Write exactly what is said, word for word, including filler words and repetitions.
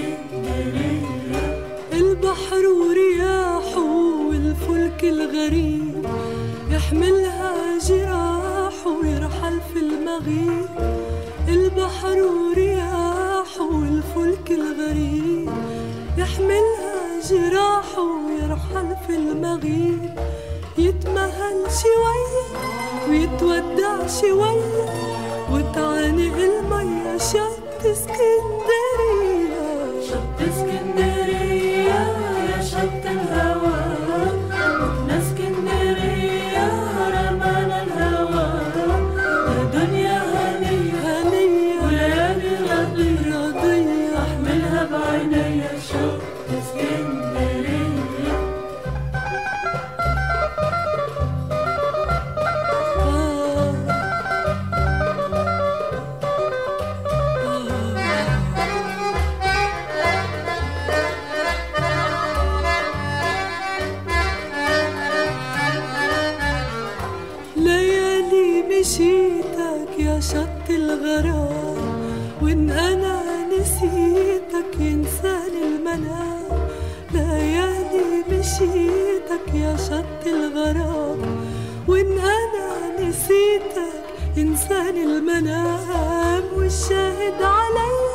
اسكندرية. البحر ورياحه والفلك الغريب يحملها جراحه ويرحل في المغيب. البحر ورياحه والفلك الغريب يحملها جراحه ويرحل في المغيب. يتمهل شوية ويتودع شوية وتعانق المية شط اسكندرية. شط اسكندرية يا شط الهوى، رحنا اسكندرية رمانا الهوى. يا دنيا هنية هنية وليالي رضية رضية احملها بعينيا. شط اسكندرية. آه ليالي مشيتك يا شط الغرام، وإن أنا نسيتك ينساني المنام. ليالي مشيتك يا شط الغرام، وإن أنا نسيتك ينساني المنام. والشاهد علي